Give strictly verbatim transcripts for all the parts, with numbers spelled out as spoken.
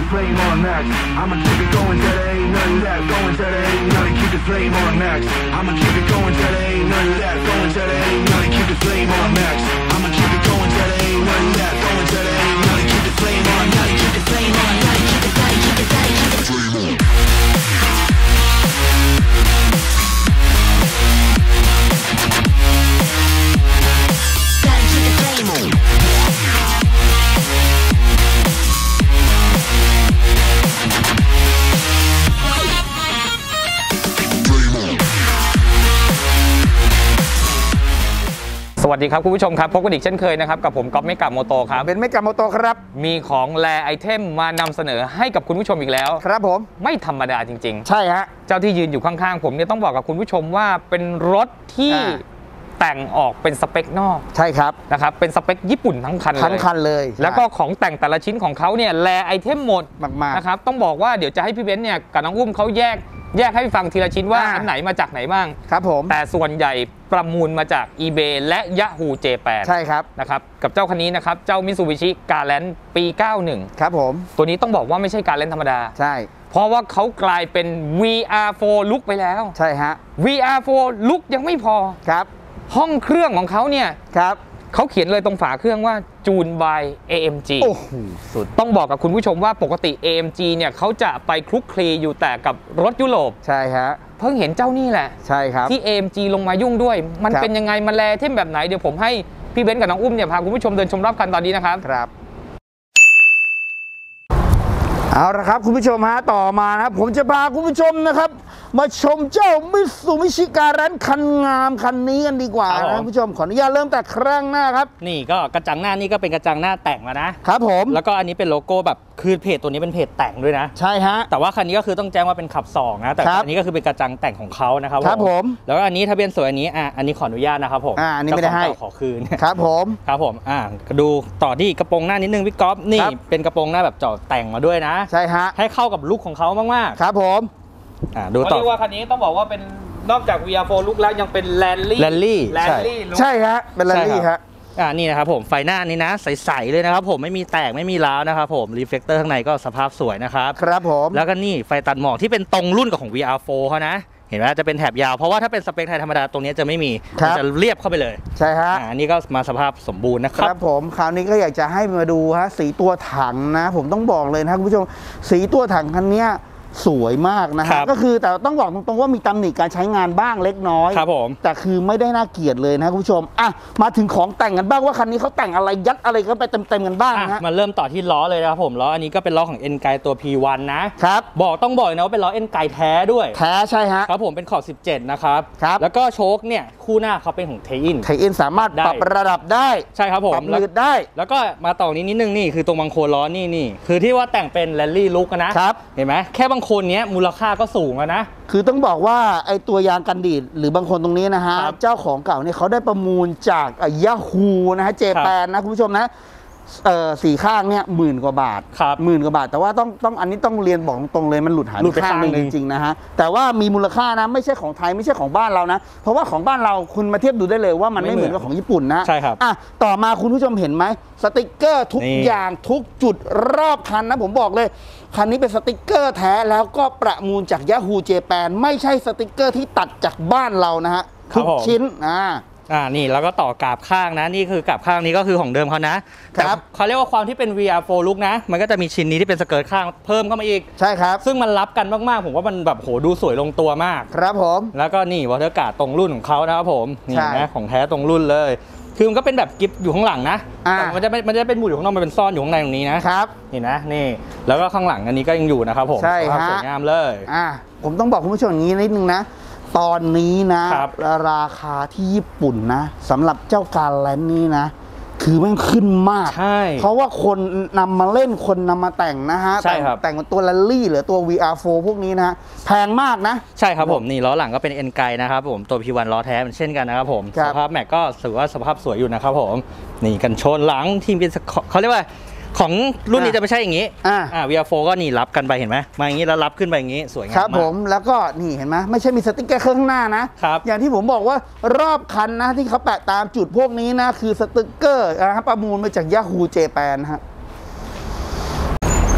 flame on max. I'ma keep it going till there ain't none left. Going till there ain't none. Keep the flame on max. I'ma keep it going till there ain't none left. Going till there ain't none. Keep the flame on max. I'ma keep it going till there ain't none left. Going till there ain't none. Keep the flame on. Gotta keep the flame on. Gotta keep it. Gotta keep it. Gotta keep the flame on. Gotta keep the flame on. สวัสดีครับคุณผู้ชมครับพบกันอีกเช่นเคยนะครับกับผมก๊อฟเมกะโมโตครับเป็นเมกะโมโตครับมีของแลไอเทมมานำเสนอให้กับคุณผู้ชมอีกแล้วครับผมไม่ธรรมดาจริงๆใช่ฮะเจ้าที่ยืนอยู่ข้างๆผมเนี่ยต้องบอกกับคุณผู้ชมว่าเป็นรถที่แต่งออกเป็นสเปคนอกใช่ครับนะครับเป็นสเปคญี่ปุ่นทั้งคันเลยทั้งคันเลยแล้วก็ของแต่งแต่ละชิ้นของเขาเนี่ยแลไอเทมหมดมากๆนะครับต้องบอกว่าเดี๋ยวจะให้พี่เบนซ์เนี่ยกับน้องอุ้มเขาแยกแยกให้ฟังทีละชิ้นว่าอันไหนมาจากไหนบ้างครับผมแต่ส่วนใหญ่ประมูลมาจาก eBay และ Yahoo เจแปนใช่ครับนะครับกับเจ้าคันนี้นะครับเจ้า Mitsubishi Galant ปี เก้าสิบเอ็ดครับผมตัวนี้ต้องบอกว่าไม่ใช่การเล่นธรรมดาใช่เพราะว่าเขากลายเป็น วี อาร์ โฟร์ ลุคไปแล้วใช่ฮะวี อาร์ โฟร์ ลุคยังไม่พอครับห้องเครื่องของเขาเนี่ยครับเขาเขียนเลยตรงฝาเครื่องว่าจูน by เอ เอ็ม จีโอ้โหสุดต้องบอกกับคุณผู้ชมว่าปกติ เอ เอ็ม จี เนี่ยเขาจะไปคลุกคลีอยู่แต่กับรถยุโรปใช่ฮะเพิ่งเห็นเจ้านี่แหละใช่ครับที่ เอ เอ็ม จี ลงมายุ่งด้วยมันเป็นยังไงมันแลเทมแบบไหนเดี๋ยวผมให้พี่เบนซ์กับน้องอุ้มเนี่ยพาคุณผู้ชมเดินชมรอบคันตอนนี้นะครับครับเอาละครับคุณผู้ชมฮะต่อมานะครับผมจะพาคุณผู้ชมนะครับมาชมเจ้ามิตซูบิชิการันคันงามคันนี้กันดีกว่านะคุณผู้ชมขออนุญาตเริ่มแต่ครั้งหน้าครับนี่ก็กระจังหน้านี่ก็เป็นกระจังหน้าแต่งแล้วนะครับผมแล้วก็อันนี้เป็นโลโก้แบบคือเพจตัวนี้เป็นเพจแต่งด้วยนะใช่ฮะแต่ว่าคันนี้ก็คือต้องแจ้งว่าเป็นขับสองนะแต่อันนี้ก็คือเป็นกระจังแต่งของเขานะครับครับผมแล้วก็อันนี้ทะเบียนสวยอันนี้อ่ะอันนี้ขออนุญาตนะครับผมอ่าอันนี้ไม่ได้ให้ขอคืนครับผมครับผมอ่าดูต่อที่กระโปรงหน้านิดนึงพี่ก๊อฟนี่เป็นกระโปรงหน้าแบบเจาะแต่งมาด้วยนะใช่ฮะให้เข้ากับลุคของเขามากๆครับผมอ่าดูต่อว่าคันนี้ต้องบอกว่าเป็นนอกจาก วี อาร์ โฟร์ ลุคแล้วยังเป็นแลนลี่แลนลี่ใช่ฮะเป็นแลนลี่ฮะอ่านี่นะครับผมไฟหน้านี้นะใสๆเลยนะครับผมไม่มีแตกไม่มีร้าวนะครับผมรีเฟล็กเตอร์ข้างในก็สภาพสวยนะครับครับผมแล้วก็นี่ไฟตัดหมอกที่เป็นตรงรุ่นกับของ วี อาร์ โฟร์ เขานะเห็นไหมจะเป็นแถบยาวเพราะว่าถ้าเป็นสเปคไทยธรรมดาตรงนี้จะไม่มีจะเรียบเข้าไปเลยใช่ฮะอันนี้ก็มาสภาพสมบูรณ์นะครับครับผมคราวนี้ก็อยากจะให้มาดูฮะสีตัวถังนะผมต้องบอกเลยนะคุณผู้ชมสีตัวถังคันนี้สวยมากนะฮะก็คือแต่ต้องบอกตรงๆว่ามีตำหนิการใช้งานบ้างเล็กน้อยครับผมแต่คือไม่ได้น่าเกลียดเลยนะคุณผู้ชมอ่ะมาถึงของแต่งกันบ้างว่าคันนี้เขาแต่งอะไรยัดอะไรเข้าไปเต็มๆกันบ้างนะมาเริ่มต่อที่ล้อเลยนะครับผมล้ออันนี้ก็เป็นล้อของ N ไกตัว พี วัน นะครับบอกต้องบอกนะว่าเป็นล้อ N ไกแท้ด้วยแท้ใช่ฮะครับผมเป็นขอบสิบเจ็ดนะครับครับแล้วก็โชคเนี่ยคู่หน้าเขาเป็นของเทอินเทอินสามารถปรับระดับได้ใช่ครับผมปรับลืดได้แล้วก็มาต่อนี้นิดนึงนี่คือตรงบางโคนล้อนี่นี่คือที่ว่าแต่งเป็นแรลลี่ลุคนะครับเห็นไหมแค่บางโคนเนี้ยมูลค่าก็สูงแล้วนะคือต้องบอกว่าไอตัวยางกันดีดหรือบางคนตรงนี้นะฮะเจ้าของเก่าเนี่ยเขาได้ประมูลจากยาฮูนะฮะเจแปนนะคุณผู้ชมนะเอ่อสี่ข้างเนี่ยหมื่นกว่าบาทหมื่นกว่าบาทแต่ว่าต้องต้องอันนี้ต้องเรียนบอกตรงเลยมันหลุดหายไปข้างนึงจริงๆนะฮะแต่ว่ามีมูลค่านะไม่ใช่ของไทยไม่ใช่ของบ้านเรานะเพราะว่าของบ้านเราคุณมาเทียบดูได้เลยว่ามันไม่เหมือนกับของญี่ปุ่นนะใช่ครับอ่ะต่อมาคุณผู้ชมเห็นไหมสติกเกอร์ทุกอย่างทุกจุดรอบคันนะผมบอกเลยคันนี้เป็นสติกเกอร์แท้แล้วก็ประมูลจาก Yahoo เจแปนไม่ใช่สติกเกอร์ที่ตัดจากบ้านเรานะฮะทุกชิ้นอ่าอ่านี่แล้วก็ต่อกาบข้างนะนี่คือกาบข้างนี้ก็คือของเดิมเขานะครับเขาเรียกว่าความที่เป็น วี อาร์ โฟร์ ลุคนะมันก็จะมีชิ้นนี้ที่เป็นสเกิร์ตข้างเพิ่มเข้ามาอีกใช่ครับซึ่งมันรับกันมากๆผมว่ามันแบบโหดูสวยลงตัวมากครับผมแล้วก็นี่วอเตอร์การ์ดตรงรุ่นของเขานะครับผมนี่นะของแท้ตรงรุ่นเลยคือมันก็เป็นแบบกิฟต์อยู่ข้างหลังนะแต่มันจะมันจะเป็นหมุดอยู่ข้างนอกมันเป็นซ่อนอยู่ข้างในตรงนี้นะครับนี่นะนี่แล้วก็ข้างหลังอันนี้ก็ยังอยู่นะครับผมใช่ฮะสวยงามเลยอ่าผมต้องบอกคุณผู้ชมอย่างนี้นิดนึงนะตอนนี้นะราคาที่ญี่ปุ่นนะสำหรับเจ้าการแลนนี้นะคือมันขึ้นมากใช่เพราะว่าคนนำมาเล่นคนนำมาแต่งนะฮะใช่ครับแต่งเป็นตัวแรลลี่หรือตัว วี อาร์ โฟร์ พวกนี้นะแพงมากนะใช่ครับผมนี่ล้อหลังก็เป็น N ไกนะครับผมตัว พี วัน ล้อแท้เหมือนเช่นกันนะครับผมสภาพแม็กก็ถือว่าสภาพสวยอยู่นะครับผมนี่กันชนหลังทีมเป็นเขาเรียกว่าของรุ่นนี้จะไม่ใช่อย่างนี้อ่า วี อาร์ โฟร์ ก็นี่รับกันไปเห็นไหมมาอย่างนี้แล้วรับขึ้นไปอย่างนี้สวยงามมากครับผมแล้วก็นี่เห็นไหมไม่ใช่มีสติ๊กเกอร์ข้างหน้านะครับอย่างที่ผมบอกว่ารอบคันนะที่เขาแปะตามจุดพวกนี้นะคือสติ๊กเกอร์นะครับประมูลมาจาก Yahoo เจแปนฮะ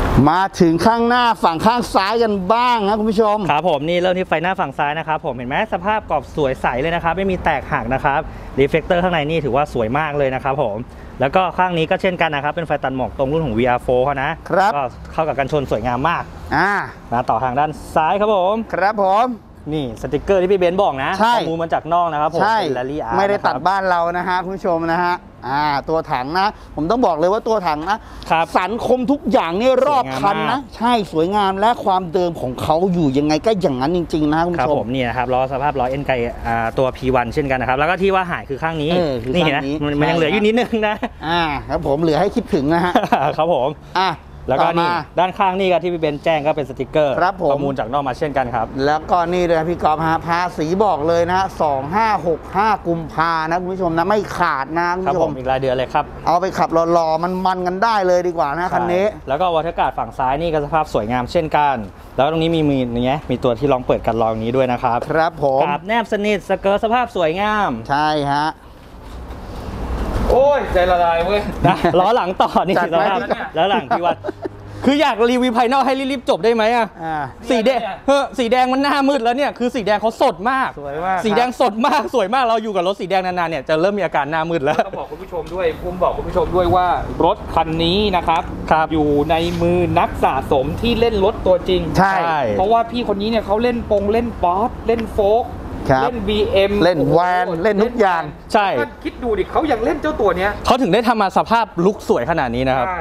มาถึงข้างหน้าฝั่งข้างซ้ายกันบ้างนะคุณผู้ชมครับผมนี่เริ่มที่ไฟหน้าฝั่งซ้ายนะครับผมเห็นไหมสภาพกรอบสวยใสเลยนะครับไม่มีแตกหักนะครับรีเฟลคเตอร์ข้างในนี่ถือว่าสวยมากเลยนะครับผมแล้วก็ข้างนี้ก็เช่นกันนะครับเป็นไฟตัดหมอกตรงรุ่นของ วี อาร์ โฟร์ เขานะครับก็เข้ากับกันชนสวยงามมากอ่ามาต่อทางด้านซ้ายครับผมครับผมนี่สติกเกอร์ที่พี่เบนซ์บอกนะข้อมูลมาจากนอกนะครับผมเป็น Rally Art ไม่ได้ตัดบ้านเรานะฮะคุณผู้ชมนะฮะอ่าตัวถังนะผมต้องบอกเลยว่าตัวถังนะสันคมทุกอย่างนี่รอบคันนะใช่สวยงามและความเดิมของเขาอยู่ยังไงก็อย่างนั้นจริงๆนะคุณผู้ชมครับผมนี่นะครับล้อสภาพล้อเอ็นไกตัว พี วัน เช่นกันนะครับแล้วก็ที่ว่าหายคือข้างนี้นี่นะมันยังเหลืออยู่นิดนึงนะอ่าครับผมเหลือให้คิดถึงนะฮะครับผมอ่าแล้วก็นี่ด้านข้างนี่ก็ที่พี่เบนแจ้งก็เป็นสติกเกอร์ประมูลจากนอกมาเช่นกันครับแล้วก็นี่เลยพี่กอล์ฟฮะภาษีบอกเลยนะสองห้าหกห้ากุมภานะคุณผู้ชมนะไม่ขาดนะคุณผู้ชมอีกรายเดือนเลยครับเอาไปขับรอๆมันมันกันได้เลยดีกว่านะคันนี้แล้วก็วอเตอร์การ์ดฝั่งซ้ายนี่ก็สภาพสวยงามเช่นกันแล้วตรงนี้มีมีอย่างเงี้ยมีตัวที่ลองเปิดกันลองนี้ด้วยนะครับครับผมกาบแนบสนิทสเกิร์ตสภาพสวยงามใช่ฮะโอ้ยใจละลายเว้ยนะล้อหลังต่อนี่สภาพแล้วหลังพี่วัดคืออยากรีวิวภายนอกให้รีบๆจบได้ไหมอ่ะสีแดงเฮ้อสีแดงมันหน้ามืดแล้วเนี่ยคือสีแดงเขาสดมากสวยมากสีแดงสดมากสวยมากเราอยู่กับรถสีแดงนานๆเนี่ยจะเริ่มมีอาการหน้ามืดแล้วต้องบอกคุณผู้ชมด้วยผมบอกคุณผู้ชมด้วยว่ารถคันนี้นะครับอยู่ในมือนักสะสมที่เล่นรถตัวจริงใช่เพราะว่าพี่คนนี้เนี่ยเขาเล่นปงเล่นป๊อตเล่นโฟล์กเล่น บี เอ็มเล่นแวนเล่นทุกอย่างใช่คิดดูดิเขายังเล่นเจ้าตัวเนี้ยเขาถึงได้ทำมาสภาพลุคสวยขนาดนี้นะครับ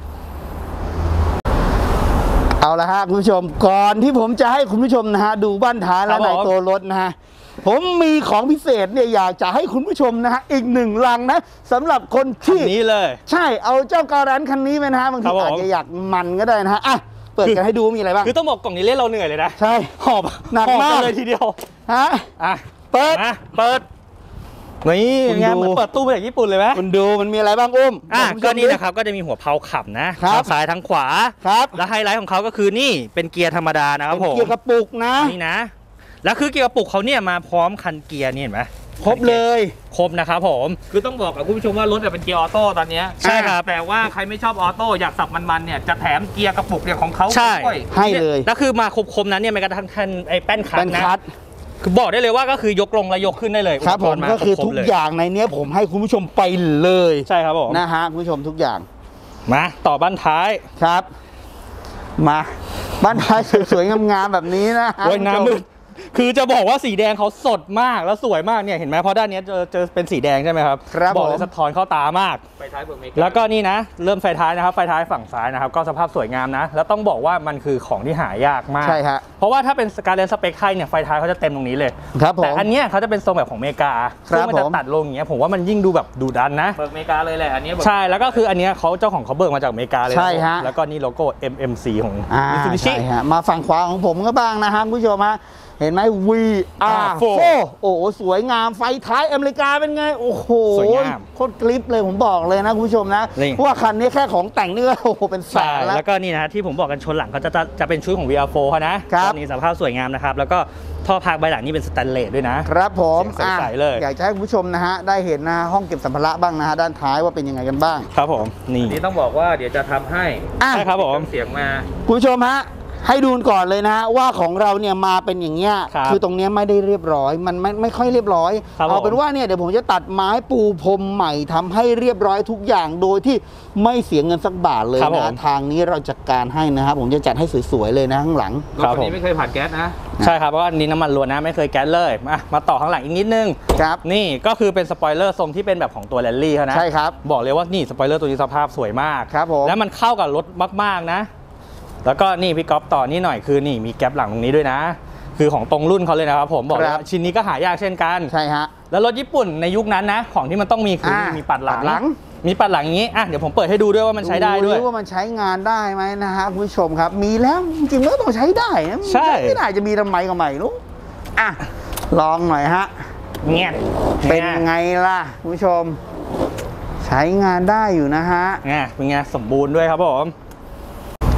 เอาละฮะคุณผู้ชมก่อนที่ผมจะให้คุณผู้ชมนะฮะดูบ้านท้ายและในตัวรถนะฮะผมมีของพิเศษเนี่ยอยากจะให้คุณผู้ชมนะฮะอีกหนึ่งลังนะสำหรับคนที่นี้เลยใช่เอาเจ้าการันคันนี้ไปนะฮะบางทีอาจจะอยากมันก็ได้นะฮะอ่ะเปิดกันให้ดูมีอะไรบ้างคือต้องบอกกล่องนี้เล่นเราเหนื่อยเลยนะใช่หอบหนักมากเลยทีเดียวฮะอ่ะเปิดเปิดนี่ไงเหมือนเปิดตู้มาจากญี่ปุ่นเลยไหมคุณดูมันมีอะไรบ้างอุ้มอ่ะก็นี่นะครับก็จะมีหัวเพลาขับนะทั้งซ้ายทั้งขวาครับแล้วไฮไลท์ของเขาก็คือนี่เป็นเกียร์ธรรมดานะครับผมเกียร์กระปุกนะนี่นะแล้วคือเกียร์กระปุกเขาเนี่ยมาพร้อมคันเกียร์นี่เห็นไหมครบเลยครบนะครับผมคือต้องบอกกับคุณผู้ชมว่ารถเป็นเกียร์ออโต้ตอนนี้ใช่ครับแต่ว่าใครไม่ชอบออโต้อยากสับมันๆเนี่ยจะแถมเกียร์กระปุกเนี่ยของเขาด้วยให้เลยแล้วคือมาครบๆนั้นเนี่ยแม้กระทั่งไอ้แป้นคัทนะคือบอกได้เลยว่าก็คือยกลงและยกขึ้นได้เลยครับผมก็คือทุกอย่างในนี้ผมให้คุณผู้ชมไปเลยใช่ครับผมนะฮะคุณผู้ชมทุกอย่างมาต่อบ้านท้ายครับมาบ้านท้ายสวยๆงามๆแบบนี้นะโอ้ยน้ำมืดคือจะบอกว่าสีแดงเขาสดมากแล้วสวยมากเนี่ยเห็นไหมเพราะด้านนี้เจอเจอเป็นสีแดงใช่ไหมครับบอกเลยสะท้อนเข้าตามากไฟท้ายเบิกเมกแล้วก็นี่นะเริ่มไฟท้ายนะครับไฟท้ายฝั่งซ้ายนะครับก็สภาพสวยงามนะแล้วต้องบอกว่ามันคือของที่หายากมากใช่ฮะเพราะว่าถ้าเป็นการเล่นสเปคไทยเนี่ยไฟท้ายเขาจะเต็มตรงนี้เลยครับผมแต่อันนี้เขาจะเป็นทรงแบบของเมกาซึ่งมันจะตัดลงอย่างเงี้ยผมว่ามันยิ่งดูแบบดูดันนะเบิกเมกาเลยแหละอันนี้ใช่แล้วก็คืออันนี้เขาเจ้าของเขาเบิกมาจากอเมริกาเลยใช่ฮะแล้วก็นี่โลโก้ เอ็ม เอ็ม ซี ของ Mitsubishi ใช่ฮะมาฝั่งขวาของผมก็บ้างนะฮะคุณผู้ชมฮะเห็นไหม วี อาร์ โฟร์ โอ้โหสวยงามไฟท้ายอเมริกาเป็นไงโอ้โหสวยงามโคตรกริปเลยผมบอกเลยนะคุณผู้ชมนะว่าคันนี้แค่ของแต่งนี่ก็โอ้โหเป็นแสนแล้วแล้วก็นี่นะที่ผมบอกกันชนหลังเขาจะจะเป็นชุดของ วี อาร์ โฟร์ เขานะนี่สภาพสวยงามนะครับแล้วก็ท่อพักใบหลังนี่เป็นสแตนเลสด้วยนะครับผมใสเลยอยากจะให้คุณผู้ชมนะฮะได้เห็นนะห้องเก็บสัมภาระบ้างนะฮะด้านท้ายว่าเป็นยังไงกันบ้างครับผมนี่นี่ต้องบอกว่าเดี๋ยวจะทำให้ใช่ครับผมเสียงมาคุณผู้ชมฮะให้ดูก่อนเลยนะว่าของเราเนี่ยมาเป็นอย่างเงี้ยคือตรงนี้ไม่ได้เรียบร้อยมันไม่ไม่ค่อยเรียบร้อยเอาเป็นว่าเนี่ยเดี๋ยวผมจะตัดไม้ปูพรมใหม่ทำให้เรียบร้อยทุกอย่างโดยที่ไม่เสียเงินสักบาทเลยนะทางนี้เราจัดการให้นะครับผมจะจัดให้สวยๆเลยนะข้างหลังรถคันนี้ไม่เคยผ่านแก๊สนะใช่ครับเพราะว่าอันนี้น้ำมันล้วนนะไม่เคยแก๊สเลยมามาต่อข้างหลังอีกนิดนึงครับนี่ก็คือเป็นสปอยเลอร์ทรงที่เป็นแบบของตัวแรลลี่เขานะใช่ครับบอกเลยว่านี่สปอยเลอร์ตัวนี้สภาพสวยมากครับผมแล้วมันเข้ากับรถมากๆนะแล้วก็นี่พี่ก๊อฟต่อนี่หน่อยคือนี่มีแก๊ปหลังตรงนี้ด้วยนะคือของตรงรุ่นเขาเลยนะครับผมบอกว่าชิ้นนี้ก็หายากเช่นกันใช่ฮะแล้วรถญี่ปุ่นในยุคนั้นนะของที่มันต้องมีคือมีปัดหลังมีปัดหลังอย่างนี้อ่ะเดี๋ยวผมเปิดให้ดูด้วยว่ามันใช้ได้ด้วยว่ามันใช้งานได้ไหมนะฮะคุณผู้ชมครับมีแล้วจริงๆแล้วต้องใช้ได้นะใช่ไม่น่าจะมีทำไมก็ไม่รู้อ่ะลองหน่อยฮะเงี้ยเป็นไงล่ะคุณผู้ชมใช้งานได้อยู่นะฮะไงเป็นไงสมบูรณ์ด้วยครับผม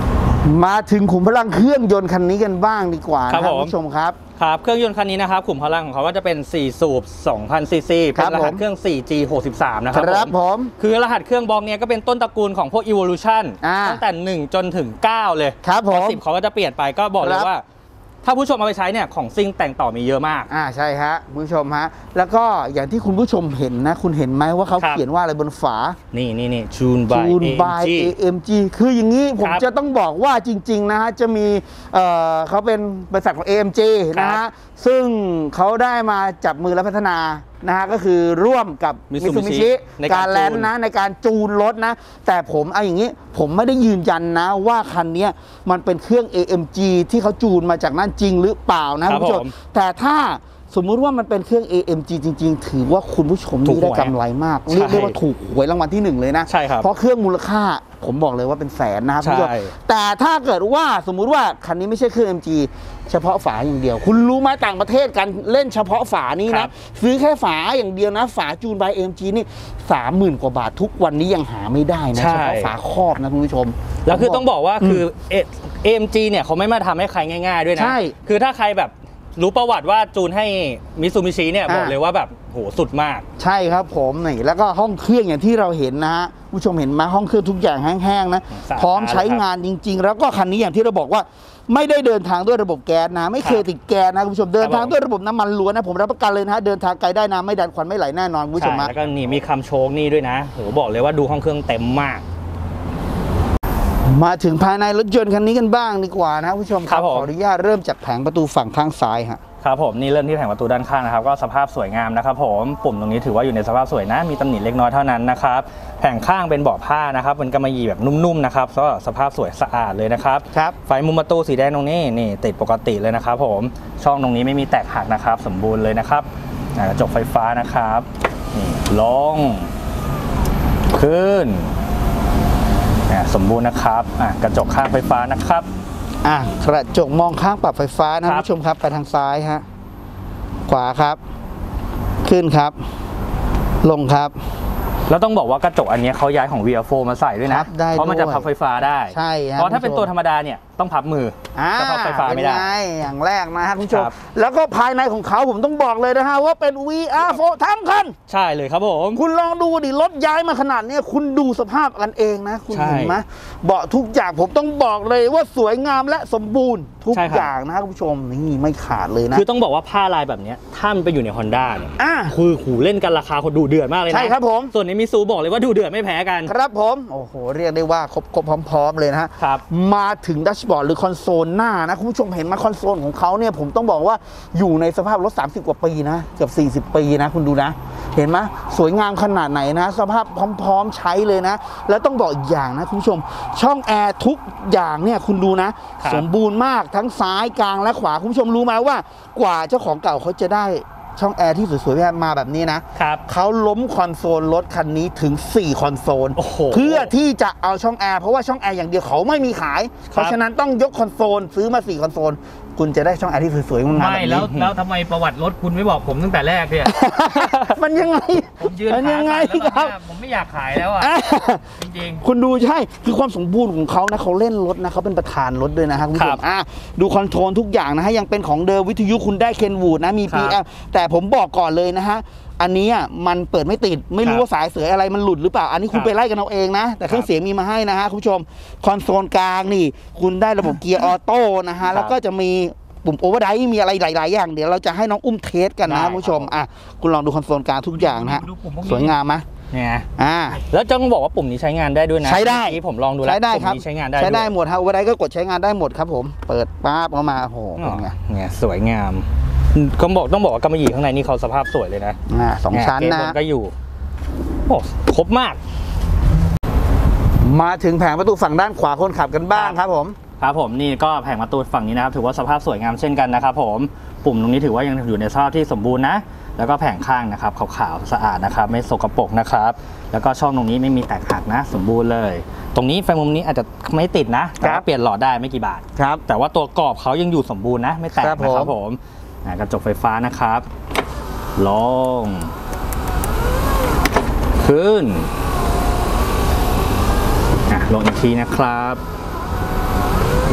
มาถึงขุมพลังเครื่องยนต์คันนี้กันบ้างดีกว่านะครับคุณผู้ชมครับครับเครื่องยนต์คันนี้นะครับขุมพลังของเขาก็จะเป็นสี่สูบ สองพัน ซีซี เป็นรหัสเครื่อง โฟร์จี หกสิบสาม นะครับครับผมคือรหัสเครื่องบล็อกเนี้ยก็เป็นต้นตระกูลของพวก Evolution ตั้งแต่หนึ่งจนถึงเก้าเลยครับผมสิบเขาก็จะเปลี่ยนไปก็บอกเลยว่าถ้าผู้ชมเอาไปใช้เนี่ยของซิ่งแต่งต่อมีเยอะมากอ่าใช่ฮะผู้ชมฮะแล้วก็อย่างที่คุณผู้ชมเห็นนะคุณเห็นไหมว่าเขาเขียนว่าอะไรบนฝานี่นี่นี่จูนบายเอ เอ็ม จี คืออย่างนี้ผมจะต้องบอกว่าจริงๆนะฮะจะมีเอ่อเขาเป็นบริษัทของ เอ เอ็ม จี นะฮะซึ่งเขาได้มาจับมือและพัฒนานะฮะก็คือร่วมกับ Mitsubishi การแลนด์นะในการจูนรถนะแต่ผมเอาอย่างนี้ผมไม่ได้ยืนยันนะว่าคันนี้มันเป็นเครื่อง เอ เอ็ม จี ที่เขาจูนมาจากนั่นจริงหรือเปล่านะคุณผู้ชมแต่ถ้าสมมุติว่ามันเป็นเครื่อง เอ เอ็ม จี จริงๆถือว่าคุณผู้ชมนี่ได้กำไรมากเรียกได้ว่าถูกหวยรางวัลที่หนึ่งเลยนะใช่ครับเพราะเครื่องมูลค่าผมบอกเลยว่าเป็นแสนนะครับคุณผู้ชมแต่ถ้าเกิดว่าสมมุติว่าคันนี้ไม่ใช่เครื่อง เอ็ม จี เฉพาะฝาอย่างเดียวคุณรู้ไหมต่างประเทศกันเล่นเฉพาะฝานี้นะซื้อแค่ฝาอย่างเดียวนะฝาจูนบาย เอ็ม จี นี่ สามหมื่น กว่าบาททุกวันนี้ยังหาไม่ได้นะเฉพาะฝาครอบนะคุณผู้ชมแล้วคือต้องบอกว่าคือ เอ็ม จี เนี่ยเขาไม่มาทำให้ใครง่ายๆด้วยนะคือถ้าใครแบบรู้ประวัติว่าจูนให้มิตซูบิชิเนี่ยบอกเลยว่าแบบโหสุดมากใช่ครับผมนี่แล้วก็ห้องเครื่องอย่างที่เราเห็นนะฮะผู้ชมเห็นไหมห้องเครื่องทุกอย่างแห้งๆนะพร้อมใช้งานจริงๆแล้วก็คันนี้อย่างที่เราบอกว่าไม่ได้เดินทางด้วยระบบแก๊สนะไม่เคยติดแก๊สนะคุณผู้ชมเดินทางด้วยระบบน้ำมันล้วนนะผมรับประกันเลยนะฮะเดินทางไกลได้นะไม่ดันควันไม่ไหลแน่นอนคุณผู้ชมแล้วก็นี่มีคำโชคนี่ด้วยนะโหบอกเลยว่าดูห้องเครื่องเต็มมากมาถึงภายในรถยนต์คันนี้กันบ้างดีกว่านะผู้ชมครับขออนุญาตเริ่มจากแผงประตูฝั่งข้างซ้ายฮะครับผมนี่เริ่มที่แผงประตูด้านข้างนะครับก็สภาพสวยงามนะครับผมปุ่มตรงนี้ถือว่าอยู่ในสภาพสวยนะมีตำหนิเล็กน้อยเท่านั้นนะครับแผงข้างเป็นเบาะผ้านะครับเป็นกำมะหยี่แบบนุ่มๆนะครับก็สภาพสวยสะอาดเลยนะครับครับไฟมุมประตูสีแดงตรงนี้นี่ติดปกติเลยนะครับผมช่องตรงนี้ไม่มีแตกหักนะครับสมบูรณ์เลยนะครับกระจกไฟฟ้านะครับนี่ลงขึ้นสมบูรณ์นะครับกระจกข้างไฟฟ้านะครับอ่ะกระจกมองข้างปรับไฟฟ้านะผู้ชมครับไปทางซ้ายฮะขวาครับขึ้นครับลงครับแล้วต้องบอกว่ากระจกอันนี้เขาย้ายของ วี อาร์ โฟร์ มาใส่ด้วยนะเพราะมันจะพับไฟฟ้าได้ใช่เพราะถ้าเป็นตัวธรรมดาเนี่ยต้องพับมือจะพับไฟฟ้าไม่ได้อย่างแรกนะฮะคุณผู้ชมแล้วก็ภายในของเขาผมต้องบอกเลยนะฮะว่าเป็น วี อาร์ โฟร์ ทั้งคันใช่เลยครับผมคุณลองดูดิรถย้ายมาขนาดนี้คุณดูสภาพกันเองนะคุณเห็นไหมเบาะทุกอย่างผมต้องบอกเลยว่าสวยงามและสมบูรณ์ทุกอย่างนะคุณผู้ชมนี่ไม่ขาดเลยนะคือต้องบอกว่าผ้าลายแบบนี้ถ้ามันไปอยู่ใน Honda เนี่ยคือขู่เล่นกันราคาคนดูเดือดมากเลยนะใช่ครับผมส่วนในมิซูบอกเลยว่าดูเดือดไม่แพ้กันครับผมโอ้โหเรียกได้ว่าครบครบพร้อมๆเลยนะฮะมาถึงดัชบอร์ดหรือคอนโซลหน้านะคุณผู้ชมเห็นมาคอนโซลของเขาเนี่ยผมต้องบอกว่าอยู่ในสภาพรถสามสิบกว่าปีนะเกือบสี่สิบปีนะคุณดูนะเห็นไหมสวยงามขนาดไหนนะสภาพพร้อมๆใช้เลยนะแล้วต้องบอกอีกอย่างนะคุณผู้ชมช่องแอร์ทุกอย่างเนี่ยคุณดูนะสมบูรณ์มากทั้งซ้ายกลางและขวาคุณผู้ชมรู้ไหมว่ากว่าเจ้าของเก่าเขาจะได้ช่องแอร์ที่สวยๆมาแบบนี้นะเขาล้มคอนโซลรถคันนี้ถึงสี่คอนโซลเพื่อที่จะเอาช่องแอร์เพราะว่าช่องแอร์อย่างเดียวเขาไม่มีขายเพราะฉะนั้นต้องยกคอนโซลซื้อมาสี่คอนโซลคุณจะได้ช่องแอร์ที่สวยๆงามๆไม่แล้วแล้วทำไมประวัติรถคุณไม่บอกผมตั้งแต่แรกเนี่ยมันยังไงผมยืนมันยังไงครับผมไม่อยากขายแล้วอ่ะจริงๆคุณดูใช่คือความสมบูรณ์ของเขานะเขาเล่นรถนะเขาเป็นประธานรถด้วยนะครับคุณผู้ชมอ่ะดูคอนโทรลทุกอย่างนะฮะยังเป็นของเดิมวิทยุคุณได้เคนวูดนะมี พี แอล แต่ผมบอกก่อนเลยนะฮะอันนี้อ่ะมันเปิดไม่ติดไม่รู้ว่าสายเสืออะไรมันหลุดหรือเปล่าอันนี้คุณไปไล่กันเอาเองนะแต่เครื่องเสียงมีมาให้นะฮะคุณผู้ชมคอนโซลกลางนี่คุณได้ระบบเกียร์ออโต้นะฮะแล้วก็จะมีปุ่มโอเวอร์ไดร์มีอะไรหลายๆอย่างเดี๋ยวเราจะให้น้องอุ้มเทสกันนะคุณผู้ชมอ่ะคุณลองดูคอนโซลกลางทุกอย่างนะฮะสวยงามไหมเนี่ยอ่าแล้วจะต้องบอกว่าปุ่มนี้ใช้งานได้ด้วยนะใช้ได้ที่ผมลองดูแล้วใช้ได้ครับใช้งานได้ใช้ได้หมดฮะโอเวอร์ไดร์ก็กดใช้งานได้หมดครับผมเปิดปั๊บออกมาโอ้โหเนี่ยสวยงามก็บอกต้องบอกว่ากำมะหยี่ข้างในนี่เขาสภาพสวยเลยนะอ่าสองชั้นนะก็อยู่โอ้ครบมากมาถึงแผงประตูฝั่งด้านขวาคนขับกันบ้างครับผมครับผมนี่ก็แผงประตูฝั่งนี้นะครับถือว่าสภาพสวยงามเช่นกันนะครับผมปุ่มตรงนี้ถือว่ายังอยู่ในสภาพที่สมบูรณ์นะแล้วก็แผงข้างนะครับขาวๆสะอาดนะครับไม่สกปรกนะครับแล้วก็ช่องตรงนี้ไม่มีแตกหักนะสมบูรณ์เลยตรงนี้ไฟมุมนี้อาจจะไม่ติดนะแต่เปลี่ยนหลอดได้ไม่กี่บาทครับแต่ว่าตัวกรอบเขายังอยู่สมบูรณ์นะไม่แตกนะครับผมกระจกไฟฟ้านะครับลงขึ้นลงอีกทีนะครับ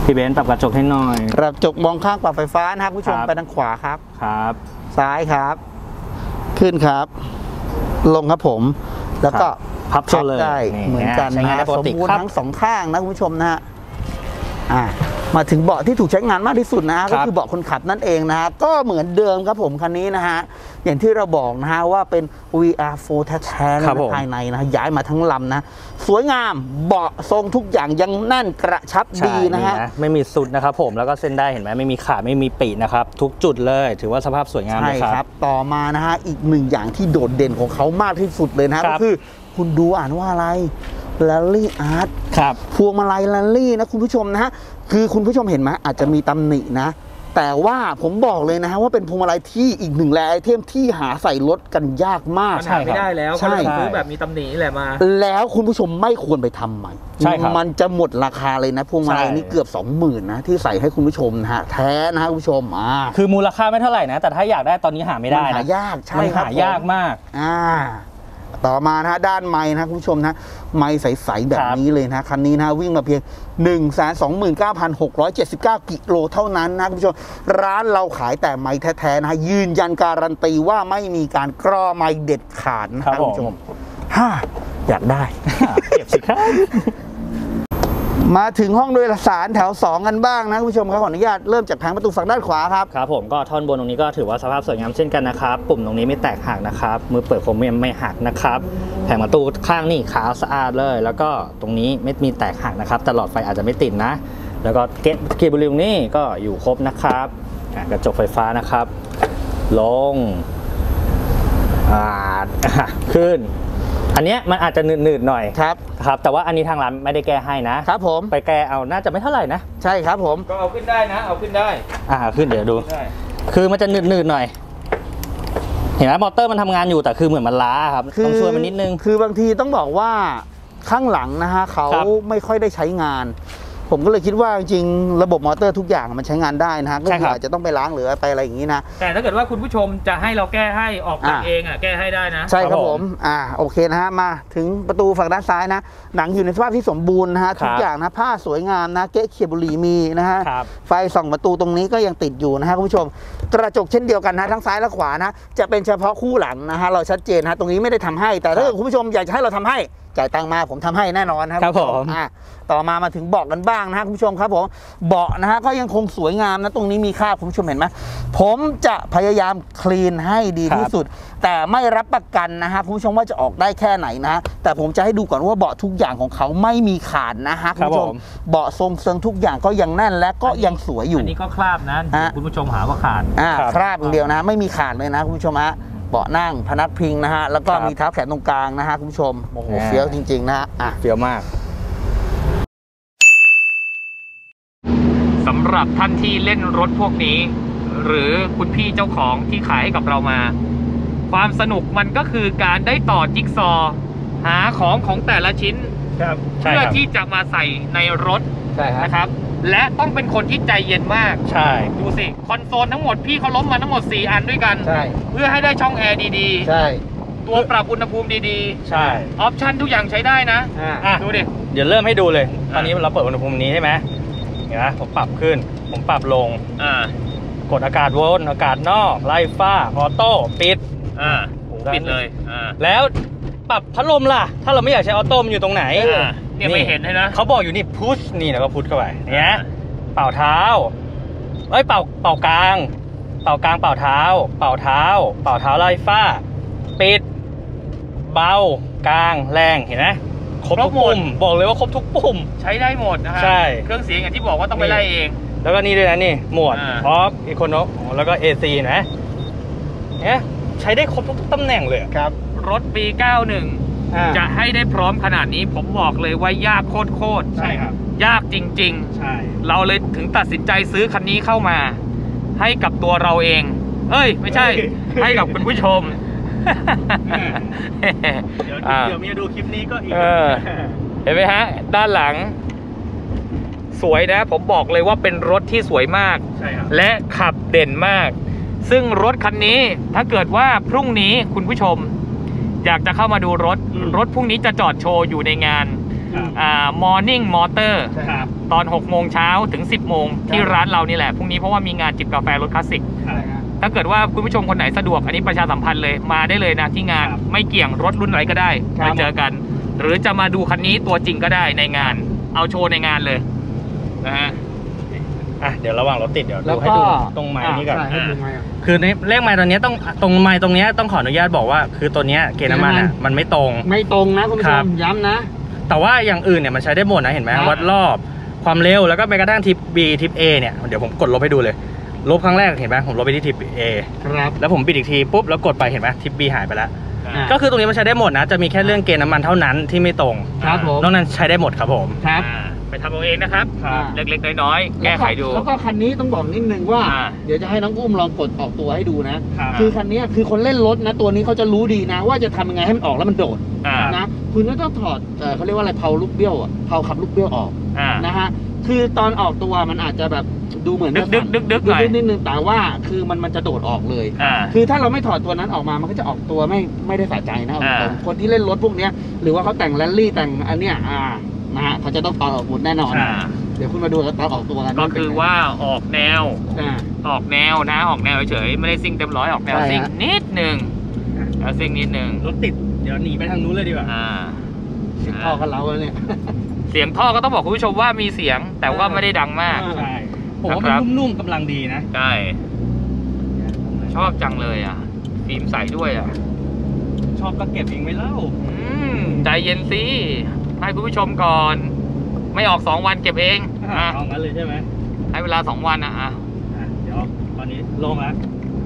พี่เบนซ์ปรับกระจกให้หน่อยกระจกมองข้างปรับไฟฟ้านะครับผู้ชมไปทางขวาครับครับซ้ายครับขึ้นครับลงครับผมแล้วก็พับเลยได้เหมือนกันนะสมบูรณ์ทั้งสองข้างนะคุณผู้ชมนะฮะอ่ามาถึงเบาะที่ถูกใช้งานมากที่สุดนะก็คือเบาะคนขับนั่นเองนะฮะก็เหมือนเดิมครับผมคันนี้นะฮะอย่างที่เราบอกนะฮะว่าเป็น วี อาร์ โฟร์ แท้ๆนะภายในนะย้ายมาทั้งลำนะสวยงามเบาะทรงทุกอย่างยังแน่นกระชับดีนะฮะไม่มีสุดนะครับผมแล้วก็เส้นได้เห็นไหมไม่มีขาดไม่มีปีนะครับทุกจุดเลยถือว่าสภาพสวยงามเลยครับต่อมานะฮะอีกหนึ่งอย่างที่โดดเด่นของเขามากที่สุดเลยนะก็คือคุณดูอ่านว่าอะไรแรลลี่อาร์ตครับพวงมาลัยแรลลี่นะคุณผู้ชมนะฮะคือคุณผู้ชมเห็นไหมอาจจะมีตำหนินะแต่ว่าผมบอกเลยนะฮะว่าเป็นพวงมาลัยที่อีกหนึ่งแรไอเทมที่หาใส่รถกันยากมากใช่ไม่ได้แล้วใช่ซื้อแบบมีตำหนินี่แหละมาแล้วคุณผู้ชมไม่ควรไปทำใหม่ใช่ครับมันจะหมดราคาเลยนะพวงมาลัยนี้เกือบสองหมื่นนะที่ใส่ให้คุณผู้ชมนะฮะแท้นะฮะคุณผู้ชมอ่าคือมูลค่าไม่เท่าไหร่นะแต่ถ้าอยากได้ตอนนี้หาไม่ได้นะหายากใช่ครับหายากมากอ่าต่อมานะฮะด้านไม้นะคุณผู้ชมนะไม้ใสๆแบบนี้เลยนะคันนี้นะวิ่งมาเพียง หนึ่งแสนสองหมื่นเก้าพันหกร้อยเจ็ดสิบเก้า กิโลเท่านั้นนะคุณผู้ชมร้านเราขายแต่ไม้แท้ๆนะยืนยันการันตีว่าไม่มีการกรอไม้เด็ดขาดนะครับคุณผู้ชมฮ่าอยากได้เก็บสิครับมาถึงห้องโดยสารแถวสองกันบ้างนะคุณผู้ชมครับขออนุญาตเริ่มจากแผงประตูฝั่งด้านขวาครับครับผมก็ท่อนบนตรงนี้ก็ถือว่าสภาพสวยงามเช่นกันนะครับปุ่มตรงนี้ไม่แตกหักนะครับมือเปิดโครเมียมไม่หักนะครับแผงประตูข้างนี่ขาวสะอาดเลยแล้วก็ตรงนี้ไม่มีแตกหักนะครับตลอดไฟอาจจะไม่ติดนะแล้วก็เกตเกบลิวนี่ก็อยู่ครบนะครับกระจกไฟฟ้านะครับลงอ่าขึ้นอันนี้มันอาจจะหนืดๆหน่อยครับครับแต่ว่าอันนี้ทางร้านไม่ได้แก้ให้นะครับผมไปแก้เอาน่าจะไม่เท่าไหร่นะใช่ครับผมก็เอาขึ้นได้นะเอาขึ้นได้อ่าขึ้นเดี๋ยวดูคือมันจะหนืดๆหน่อยเห็นไหมมอเตอร์มันทำงานอยู่แต่คือเหมือนมันล้าครับต้องช่วยมันนิดนึงคือบางทีต้องบอกว่าข้างหลังนะฮะเขาไม่ค่อยได้ใช้งานผมก็เลยคิดว่าจริงระบบมอเตอร์ทุกอย่างมันใช้งานได้นะฮะก็อาจจะต้องไปล้างหรือไปอะไรอย่างนี้นะแต่ถ้าเกิดว่าคุณผู้ชมจะให้เราแก้ให้ออกแบบเองอ่ะแก้ให้ได้นะใช่ครับผมอ่าโอเคนะฮะมาถึงประตูฝั่งด้านซ้ายนะหนังอยู่ในสภาพที่สมบูรณ์นะฮะทุกอย่างนะผ้าสวยงามนะเก๊ะเขียบุหรี่มีนะฮะไฟส่องประตูตรงนี้ก็ยังติดอยู่นะฮะคุณผู้ชมกระจกเช่นเดียวกันนะทั้งซ้ายและขวานะจะเป็นเฉพาะคู่หลังนะฮะเราชัดเจนนะตรงนี้ไม่ได้ทำให้แต่ถ้าคุณผู้ชมอยากจะให้เราทำให้จ่ายตังมาผมทำให้แน่นอนครับครับผมต่อมามาถึงเบาะกันบ้างนะคุณผู้ชมครับผมเบาะนะฮะก็ยังคงสวยงามนะตรงนี้มีค่าคุณผู้ชมเห็นไหมผมจะพยายามคลีนให้ดีที่สุดแต่ไม่รับประกันนะฮะคุณผู้ชมว่าจะออกได้แค่ไหนนะแต่ผมจะให้ดูก่อนว่าเบาะทุกอย่างของเขาไม่มีขาดนะฮะคุณผู้ชมเบาะทรงเซิงทุกอย่างก็ยังแน่นและก็ยังสวยอยู่อันนี้ก็คราบนะคุณผู้ชมหาว่าขาดอ่าคราบอย่างเดียวนะไม่มีขาดเลยนะคุณผู้ชมฮะเบาะนั่งพนักพิงนะฮะแล้วก็มีเท้าแขนตรงกลางนะฮะคุณผู้ชมโอ้โหเฟี้ยวจริงๆนะฮะอ่ะเฟี้ยวมากสำหรับท่านที่เล่นรถพวกนี้หรือคุณพี่เจ้าของที่ขายให้กับเรามาความสนุกมันก็คือการได้ต่อจิ๊กซอว์หาของของแต่ละชิ้นเพื่อที่จะมาใส่ในรถนะครับและต้องเป็นคนที่ใจเย็นมากใช่ดูสิคอนโซลทั้งหมดพี่เขาล้มมาทั้งหมดสี่อันด้วยกันใช่เพื่อให้ได้ช่องแอร์ดีๆใช่ตัวปรับอุณหภูมิดีๆใช่ออปชั่นทุกอย่างใช้ได้นะอ่ะดูดิเดี๋ยวเริ่มให้ดูเลยตอนนี้เราเปิดอุณหภูมินี้ใช่ไหมเห็นไหมผมปรับขึ้นผมปรับลงอ่ากดอากาศวนอากาศนอกไล่ฟ้าออโต้ปิดอ่าปิดเลยอ่าแล้วปรับพัดลมล่ะถ้าเราไม่อยากใช้ออโต้มันอยู่ตรงไหนเนี่ยไม่เห็นเลยนะเขาบอกอยู่นี่พุชนี่แล้วก็พุชเข้าไปเนี่ยเป่าเท้าเอ้ยเป่าเป่ากลางเป่ากลางเป่าเท้าเป่าเท้าเป่าเท้าไล่ฟ้าปิดเบากลางแรงเห็นไหมครบทุกปุ่มบอกเลยว่าครบทุกปุ่มใช้ได้หมดนะฮะใช่เครื่องเสียงอย่างที่บอกว่าต้องไปไล่เองแล้วก็นี่ด้วยนะนี่หมวดออฟอีโคโนแล้วก็ เอ ซี นะเนี่ยใช้ได้ครบทุกตำแหน่งเลยครับรถปีเก้าสิบเอ็ดจะให้ได้พร้อมขนาดนี้ผมบอกเลยว่ายากโคตรๆใช่ครับยากจริงๆใช่เราเลยถึงตัดสินใจซื้อคันนี้เข้ามาให้กับตัวเราเองเอ้ยไม่ใช่ให้กับคุณผู้ชมเดี๋ยวเดี๋ยวมีดูคลิปนี้ก็อีกเห็นไหมฮะด้านหลังสวยนะผมบอกเลยว่าเป็นรถที่สวยมากและขับเด่นมากซึ่งรถคันนี้ถ้าเกิดว่าพรุ่งนี้คุณผู้ชมอยากจะเข้ามาดูรถรถพรุ่งนี้จะจอดโชว์อยู่ในงานอ่า Morning Motor ตอนหกโมงเช้าถึงสิบโมงที่ร้านเรานี่แหละพรุ่งนี้เพราะว่ามีงานจิบกาแฟรถคลาสสิกถ้าเกิดว่าคุณผู้ชมคนไหนสะดวกอันนี้ประชาสัมพันธ์เลยมาได้เลยนะที่งานไม่เกี่ยงรถรุ่นไหนก็ได้มาเจอกันหรือจะมาดูคันนี้ตัวจริงก็ได้ในงานเอาโชว์ในงานเลยนะฮะอ่ะเดี๋ยวระหว่างรถติดเดี๋ยวดูให้ดูตรงไม้นี้ก่อนคือในเลขไม้ตรงนี้ต้องตรงไม้ตรงนี้ต้องขออนุญาตบอกว่าคือตัวนี้เกณฑ์น้ำมันอ่ะมันไม่ตรงไม่ตรงนะคุณผู้ชมย้ำนะแต่ว่าอย่างอื่นเนี่ยมันใช้ได้หมดนะเห็นไหมวัดรอบความเร็วแล้วก็ไปกระทั่งทิป B ทิป A เนี่ยเดี๋ยวผมกดลบให้ดูเลยลบครั้งแรกเห็นไหมผมลบไปที่ทิป A ครับแล้วผมปิดอีกทีปุ๊บแล้วกดไปเห็นไหมทิป B หายไปแล้วก็คือตรงนี้มันใช้ได้หมดนะจะมีแค่เรื่องเกณฑ์น้ำมันเท่านั้นที่ไม่ตรงครับผมนอกนั้นใช้ได้หมดครับผมครับไปทำเอาเองนะครับเล็กๆน้อยๆแก้ไขดูแล้วก็คันนี้ต้องบอกนิดนึงว่าเดี๋ยวจะให้น้องอุ้มลองกดออกตัวให้ดูนะคือคันนี้คือคนเล่นรถนะตัวนี้เขาจะรู้ดีนะว่าจะทำยังไงให้มันออกแล้วมันโดดนะคุณก็ต้องถอดเขาเรียกว่าอะไรเพาลูกเบี้ยวอ่ะเพาขับลูกเบี้ยวออกนะฮะคือตอนออกตัวมันอาจจะแบบดูเหมือนดึกดึกดึกดึกหน่อยนิดนึงแต่ว่าคือมันมันจะโดดออกเลยคือถ้าเราไม่ถอดตัวนั้นออกมามันก็จะออกตัวไม่ไม่ได้สะใจนะคนที่เล่นรถพวกนี้หรือว่าเขาแต่งแรลลี่แต่งอันเนี้ยอ่านะฮะเขาจะต้องถอดออกหมดแน่นอนเดี๋ยวคุณมาดูแล้วตอนออกตัวกันก็คือว่าออกแนวออกแนวนะออกแนวเฉยไม่ได้ซิ่งเต็มร้อยออกแนวซิ่งนิดนึงแล้วซิ่งนิดนึงรถติดเดี๋ยวหนีไปทางนู้นเลยดีกว่าเสียงท่อกันเราเนี่ยเสียงท่อก็ต้องบอกคุณผู้ชมว่ามีเสียงแต่ว่าไม่ได้ดังมากใช่ผมว่ามันนุ่มๆกำลังดีนะใช่ชอบจังเลยอ่ะฟิล์มใสด้วยอ่ะชอบก็เก็บเองไม่เล่าใจเย็นสิให้คุณผู้ชมก่อนไม่ออกสองวันเก็บเองอ่ะเอางั้นเลยใช่ไหมให้เวลาสองวันอ่ะอ่ะเดี๋ยวตอนนี้ลงแล้ว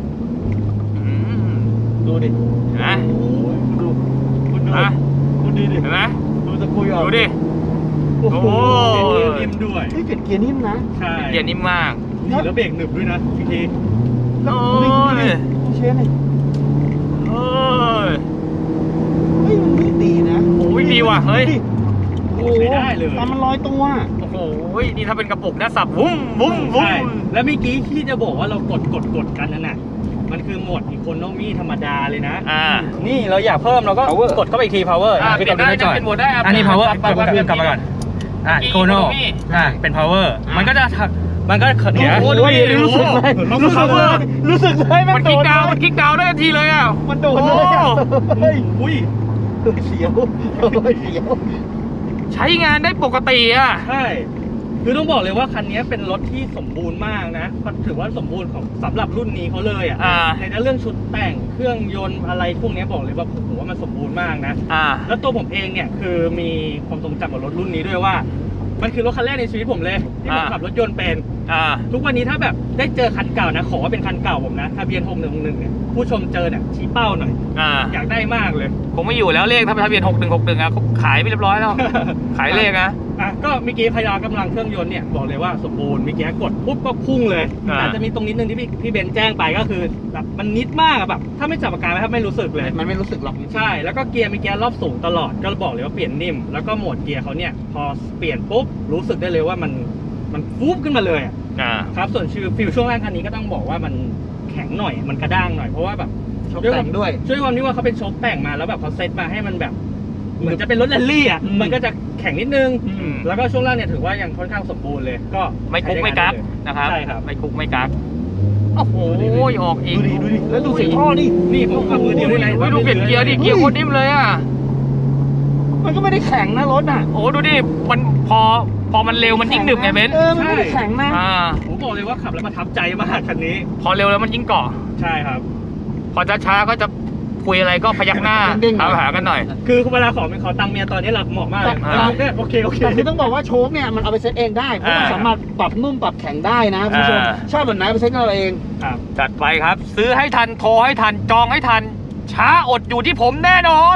ดูดินะดูคุณดูคุณดีดิเห็นไหมดูตะกุยออกดูดิโอ้โหนิ่มด้วยเปลี่ยนเกียร์นิ่มนะใช่เกียร์นิ่มมากนี่แล้วเบรกหนึบด้วยนะทีทีโอ้ยเชียร์เลยโอ้ยเฮ้ยมันดีนะโอ้ยดีว่ะเฮ้ยโอ้ยได้เลยตามมันลอยตัวโอ้โหนี่ถ้าเป็นกระปุกนะสับวุ้มวุ้มวุ้มแล้วเมื่อกี้ที่จะบอกว่าเรากดกดกดกันนั่นน่ะมันคือโหมดอีโคโนมี่ธรรมดาเลยนะอ่านี่เราอยากเพิ่มเราก็กดเข้าไปอีกที power อ่าเป็นได้เป็นโหมดได้อันนี้ power กลับมาก่อนอ่ะอีโคโนอ่ะเป็น power มันก็จะมันก็เดี๋ยวโอ้ยรู้สึกเลยรู้สึกเลยรู้สึกเลยมันคลิกดาวมันคลิกดาวได้ทันทีเลยอ่ะมันโดดเลยเฮ้ยอุ้ยเสียวเสียวใช้งานได้ปกติอ่ะใช่คือต้องบอกเลยว่าคันนี้เป็นรถที่สมบูรณ์มากนะถือว่าสมบูรณ์ของสำหรับรุ่นนี้เขาเลยอ่ะในเรื่องชุดแต่งเครื่องยนต์อะไรพวกนี้บอกเลยว่าผมว่ามันสมบูรณ์มากนะแล้วตัวผมเองเนี่ยคือมีความทรงจำกับรถรุ่นนี้ด้วยว่ามันคือรถคันแรกในชีวิตผมเลยที่ผมขับรถยนต์เป็นทุกวันนี้ถ้าแบบได้เจอคันเก่านะขอว่าเป็นคันเก่าผมนะทะเบียนหกหนึ่งหนึ่งเนี่ยผู้ชมเจอเนี่ยชี้เป้าหน่อยอยากได้มากเลยผมไม่อยู่แล้วเลขทะเบียนหกหนึ่งหกหนึ่งอ่ะเขาขายไปเรียบร้อยแล้วขายเลขนะอ่ะก็เมื่อกี้พยากำลังเครื่องยนต์เนี่ยบอกเลยว่าสมบูรณ์เมื่อกี้กดปุ๊บก็พุ่งเลยอาจจะมีตรงนิดนึงที่พี่พี่เบนแจ้งไปก็คือแบบมันนิดมากแบบถ้าไม่จับอาการไม่รู้สึกเลยมันไม่รู้สึกหรอกใช่แล้วก็เกียร์เมื่อกี้รอบสูงตลอดก็บอกเลยว่าเปลี่ยนนิ่มแล้วก็โหมดเกียร์เขาเนี่ยพอเปลี่ยนปุ๊บรู้สึกได้เลยว่ามันมันฟูบขึ้นมาเลยอ่าครับส่วนชื่อฟิลช่วงล่างคันนี้ก็ต้องบอกว่ามันแข็งหน่อยมันกระด้างหน่อยเพราะว่าแบบโชคแต่งด้วยช่วยความที่ว่าเขาเป็นโชคแต่งมาแล้วแบบเขาเซตมาให้มันแบบเหมือนจะเป็นรถแรลลี่อ่ะมันก็จะแข็งนิดนึงแล้วก็ช่วงล่างเนี่ยถือว่ายังค่อนข้างสมบูรณ์เลยก็ไม่คุกไม่กักนะครับใช่ครับไม่คุกไม่กักโอ้โหออกเองดูดิดูดิแล้วดูเสียงท่อนี่นี่ผมขับมือเดียวได้เลยดูเปลี่ยนเกียร์ดิเกียร์โคตรนิ่มเลยอ่ะมันก็ไม่ได้แข็งนะรถอ่ะโอ้ดูดิมันพอพอมันเร็วมันยิ่งหนึบไงเบนซ์เออมันไม่ได้แข็งนะอ่าผมบอกเลยว่าขับแล้วประทับใจมากคันนี้พอเร็วแล้วมันยิ่งเกาะใช่ครับพอช้าๆก็จะคุยอะไรก็พยักหน้าถามหากันหน่อยคือเวลาขอเป็นขอตังเมียตอนนี้หลักเหมาะมากเลยโอเคโอเคแต่คือต้องบอกว่าโชคเนี่ยมันเอาไปเซตเองได้เพราะมันสามารถปรับนุ่มปรับแข็งได้นะคุณผู้ชมชอบแบบไหนไปเซตเราเองครับจัดไปครับซื้อให้ทันโทรให้ทันจองให้ทันช้าอดอยู่ที่ผมแน่นอน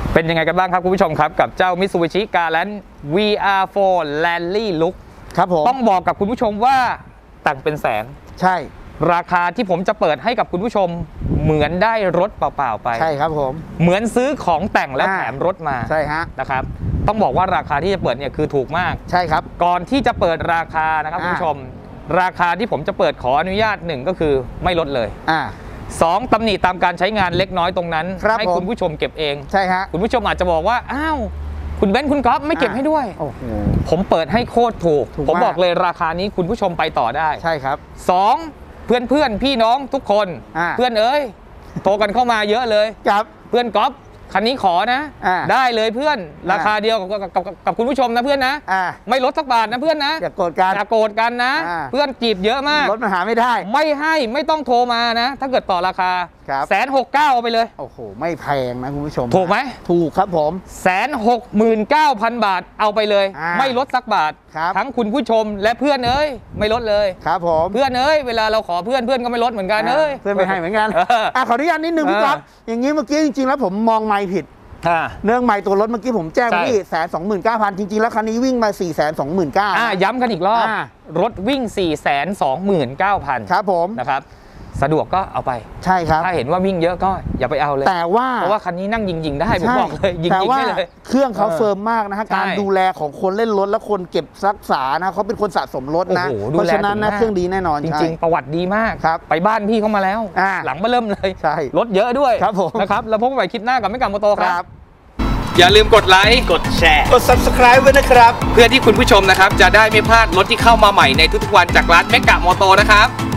เป็นยังไงกันบ้างครับคุณผู้ชมครับกับเจ้า Mitsubishi Galant วี อาร์ โฟร์ Rally Look ครับผมต้องบอกกับคุณผู้ชมว่าแต่งเป็นแสนใช่ราคาที่ผมจะเปิดให้กับคุณผู้ชมเหมือนได้รถเปล่าๆไปใช่ครับผมเหมือนซื้อของแต่งและแถมรถมาใช่ฮะนะครับต้องบอกว่าราคาที่จะเปิดเนี่ยคือถูกมากใช่ครับก่อนที่จะเปิดราคานะครับคุณผู้ชมราคาที่ผมจะเปิดขออนุญาตหนึ่งก็คือไม่ลดเลยอ่าสองตำหนิตามการใช้งานเล็กน้อยตรงนั้นให้คุณผู้ชมเก็บเองใช่ฮะคุณผู้ชมอาจจะบอกว่าอ้าวคุณเบนซ์คุณก๊อฟไม่เก็บให้ด้วยโอ้โหผมเปิดให้โคตรถูกผมบอกเลยราคานี้คุณผู้ชมไปต่อได้ใช่ครับสองเพื่อนเพื่อนพี่น้องทุกคนเพื่อนเอ้ยโทรกันเข้ามาเยอะเลยครับเพื่อนก๊อฟคันนี้ขอนะได้เลยเพื่อนราคาเดียวกับกับกับคุณผู้ชมนะเพื่อนนะไม่ลดสักบาทนะเพื่อนนะอย่าโกรธกันอย่าโกรธกันนะเพื่อนจีบเยอะมากลดมาหาไม่ได้ไม่ให้ไม่ต้องโทรมานะถ้าเกิดต่อราคาแสนหกเก้าเอาไปเลยโอ้โหไม่แพงนะคุณผู้ชมถูกไหมถูกครับผมแสนหกหมื่นเก้าพันบาทเอาไปเลยไม่ลดสักบาททั้งคุณผู้ชมและเพื่อนเอ้ยไม่ลดเลยครับผมเพื่อนเอ้ยเวลาเราขอเพื่อนเพื่อนก็ไม่ลดเหมือนกันเอ้ยเพื่อนไม่ให้เหมือนกันอ่ะขออนุญาตนิดนึงพี่ก๊อฟอย่างนี้เมื่อกี้จริงๆแล้วผมมองไม่ผิดเนื่องไม่ตัวรถเมื่อกี้ผมแจ้งที่แสนสองหมื่นเก้าพันจริงๆแล้วคันนี้วิ่งมาสี่แสนสองหมื่นเก้าอ่าย้ำกันอีกรอบรถวิ่งสี่แสนสองหมื่นเก้าพันครับผมนะครับสะดวกก็เอาไปใช่ครับถ้าเห็นว่าวิ่งเยอะก็อย่าไปเอาเลยแต่ว่าเพราะว่าคันนี้นั่งยิงๆได้ผมบอกเลยยิงๆได้เลยเครื่องเขาเฟิร์มมากนะฮะการดูแลของคนเล่นรถและคนเก็บรักษานะเขาเป็นคนสะสมรถนะเพราะฉะนั้นนะเครื่องดีแน่นอนจริงๆประวัติดีมากครับไปบ้านพี่เขามาแล้วหลังมาเริ่มเลยรถเยอะด้วยครับผมนะครับแล้วพบกันใหม่คลิปหน้ากับไม่กลับมาโตครับอย่าลืมกดไลค์กดแชร์กด ซับสไครบ์ ไว้นะครับเพื่อที่คุณผู้ชมนะครับจะได้ไม่พลาดรถที่เข้ามาใหม่ในทุกๆวันจากร้านเมกะโมโตนะครับ